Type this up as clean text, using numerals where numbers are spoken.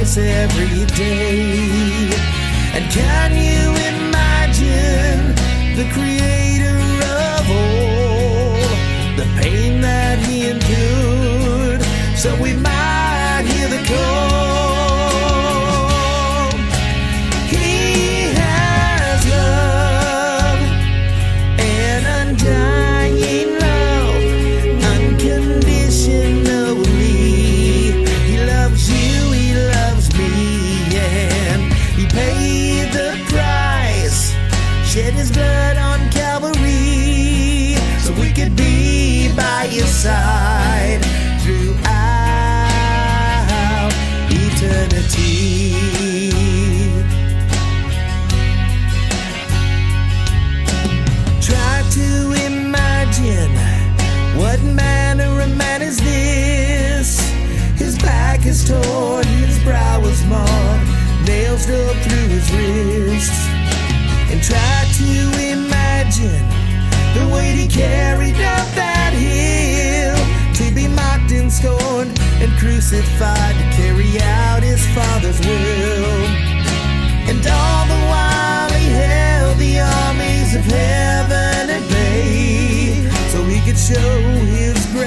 sacrifice every day. And can you imagine the creator of all, the pain that he endured, so we might hear the call? He has love, an undying love, unconditionally. He loves you, he loves me, and he paid the price, shed his blood on Calvary, so we could be by his side throughout eternity. Try to imagine what manner of man is this. His back is torn, his brow is marked, nails drove through his wrists. And try to imagine the weight he carried up that hill, to be mocked and scorned and crucified to carry out his Father's will. And all the while he held the armies of heaven at bay, so he could show his grace